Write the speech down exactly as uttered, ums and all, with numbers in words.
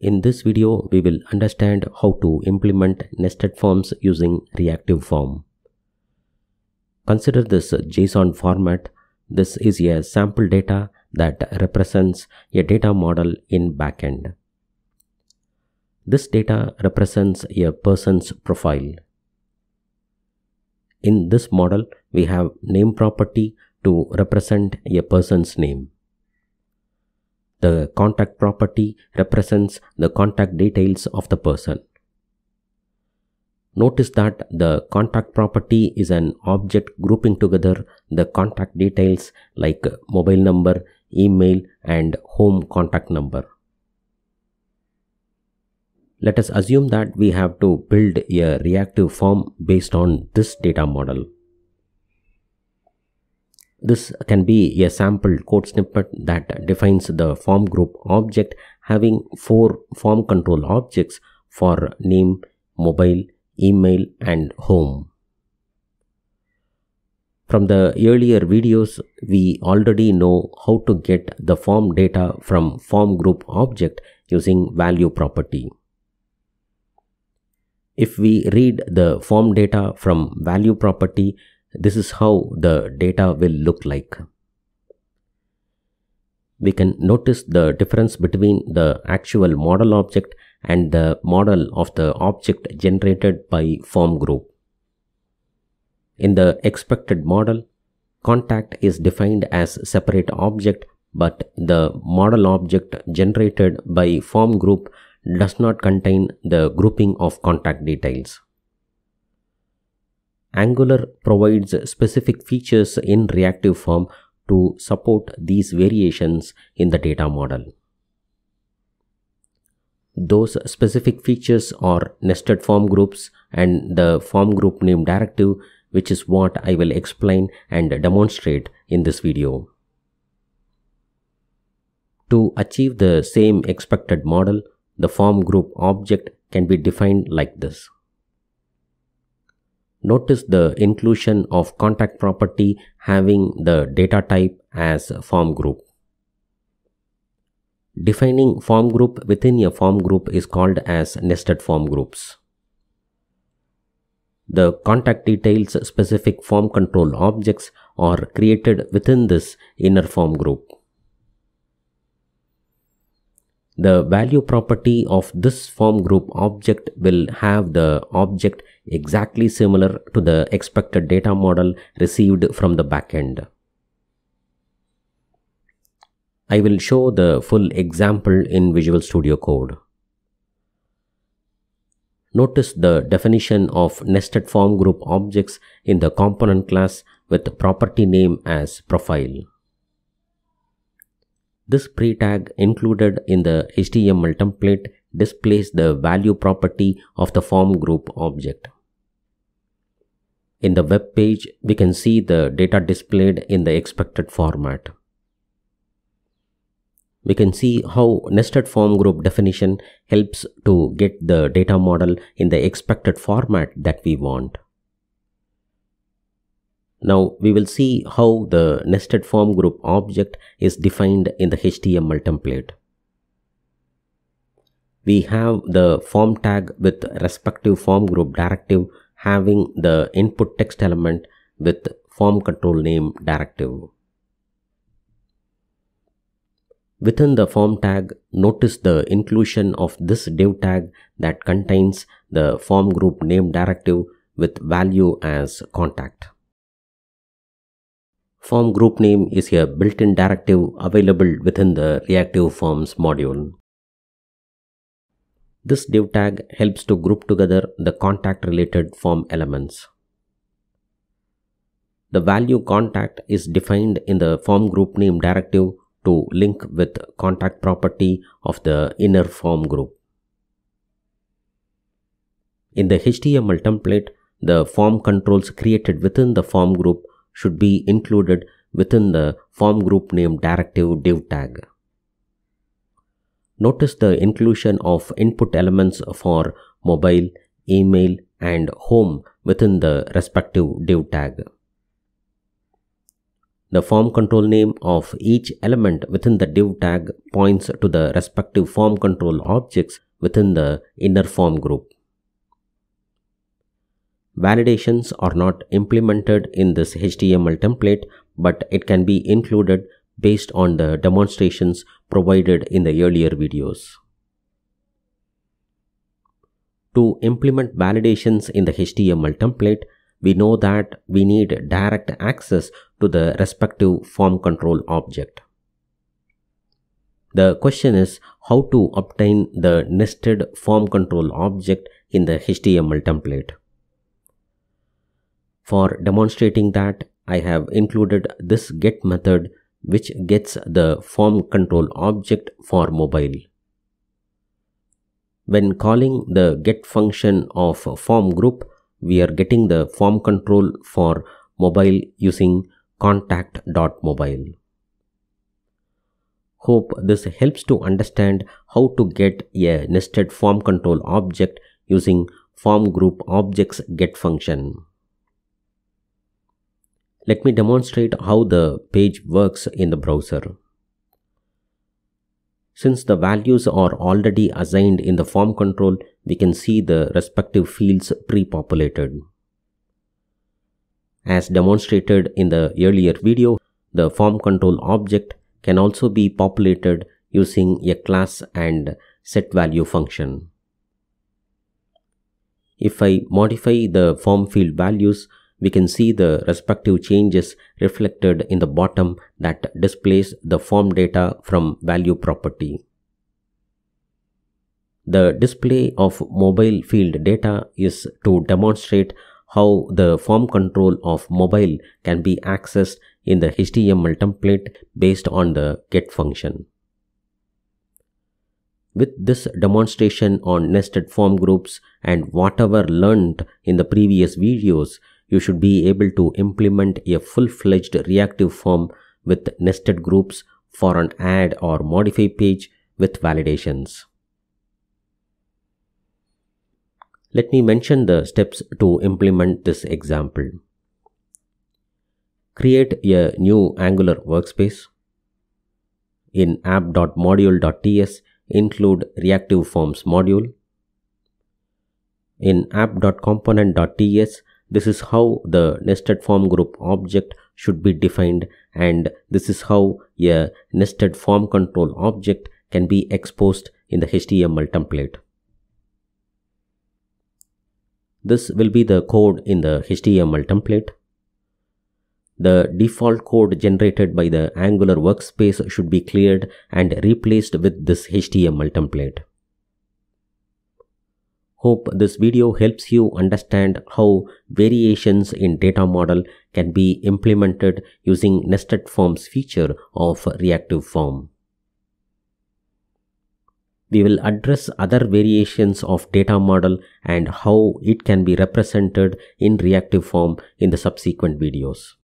In this video, we will understand how to implement nested forms using Reactive Form. Consider this JSON format. This is a sample data that represents a data model in backend. This data represents a person's profile. In this model, we have name property to represent a person's name. The contact property represents the contact details of the person. Notice that the contact property is an object grouping together the contact details like mobile number, email, and home contact number. Let us assume that we have to build a reactive form based on this data model. This can be a sample code snippet that defines the form group object having four form control objects for name, mobile, email, and home. From the earlier videos, we already know how to get the form data from form group object using value property. If we read the form data from value property, this is how the data will look like. We can notice the difference between the actual model object and the model of the object generated by form group. In the expected model, contact is defined as separate object, but the model object generated by form group does not contain the grouping of contact details. Angular provides specific features in Reactive Form to support these variations in the data model. Those specific features are nested form groups and the form group name directive, which is what I will explain and demonstrate in this video. To achieve the same expected model, the form group object can be defined like this. Notice the inclusion of contact property having the data type as form group. Defining form group within a form group is called as nested form groups. The contact details specific form control objects are created within this inner form group. The value property of this form group object will have the object exactly similar to the expected data model received from the backend. I will show the full example in Visual Studio Code. Notice the definition of nested form group objects in the component class with property name as profile. This pre-tag included in the H T M L template displays the value property of the form group object. In the web page, we can see the data displayed in the expected format. We can see how nested form group definition helps to get the data model in the expected format that we want. Now we will see how the nested form group object is defined in the H T M L template. We have the form tag with respective form group directive having the input text element with form control name directive. Within the form tag, notice the inclusion of this div tag that contains the form group name directive with value as contact. Form group name is a built-in directive available within the Reactive Forms module. This div tag helps to group together the contact-related form elements. The value contact is defined in the form group name directive to link with contact property of the inner form group. In the H T M L template, the form controls created within the form group should be included within the form group name directive div tag. Notice the inclusion of input elements for mobile, email, and home within the respective div tag. the form control name of each element within the div tag points to the respective form control objects within the inner form group. Validations are not implemented in this H T M L template, but it can be included based on the demonstrations provided in the earlier videos. To implement validations in the H T M L template, we know that we need direct access to the respective form control object. The question is how to obtain the nested form control object in the H T M L template. For demonstrating that, I have included this get method which gets the form control object for mobile. When calling the get function of form group, we are getting the form control for mobile using contact.mobile. Hope this helps to understand how to get a nested form control object using form group objects get function. Let me demonstrate how the page works in the browser. Since the values are already assigned in the form control, we can see the respective fields pre-populated. As demonstrated in the earlier video, the form control object can also be populated using a class and setValue function. If I modify the form field values, we can see the respective changes reflected in the bottom that displays the form data from value property. The display of mobile field data is to demonstrate how the form control of mobile can be accessed in the H T M L template based on the get function. With this demonstration on nested form groups and whatever learned in the previous videos, you should be able to implement a full-fledged reactive form with nested groups for an add or modify page with validations. Let me mention the steps to implement this example. Create a new Angular workspace. In app.module.ts, include reactive forms module. In app.component.ts, this is how the nested form group object should be defined, and this is how a nested form control object can be exposed in the H T M L template. This will be the code in the H T M L template. The default code generated by the Angular workspace should be cleared and replaced with this H T M L template. Hope this video helps you understand how variations in data model can be implemented using nested forms feature of Reactive Form. We will address other variations of data model and how it can be represented in Reactive Form in the subsequent videos.